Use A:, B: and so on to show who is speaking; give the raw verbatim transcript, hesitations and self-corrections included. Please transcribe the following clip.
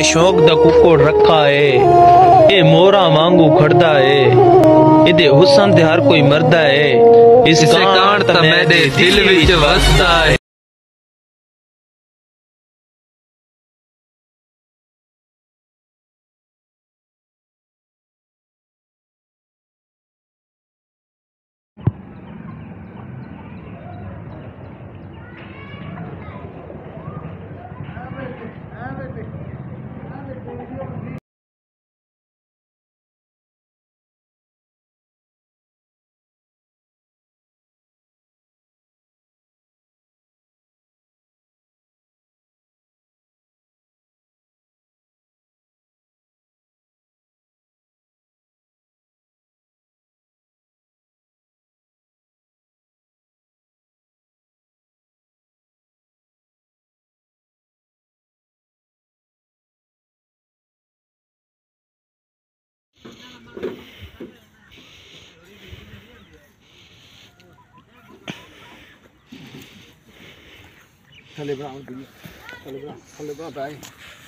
A: शौक दा कुक्कोड़ रखा है, ये मोरा मांगू खड़दा है, इदे हुसन ते हर कोई मरदा है, इस कांड ता मेरे दिल विच वसदा है।
B: थले बना थले बना थले बना